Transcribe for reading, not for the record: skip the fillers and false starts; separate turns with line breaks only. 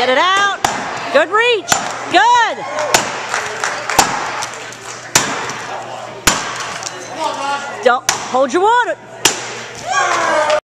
Get it out. Good reach. Good. Don't hold your water.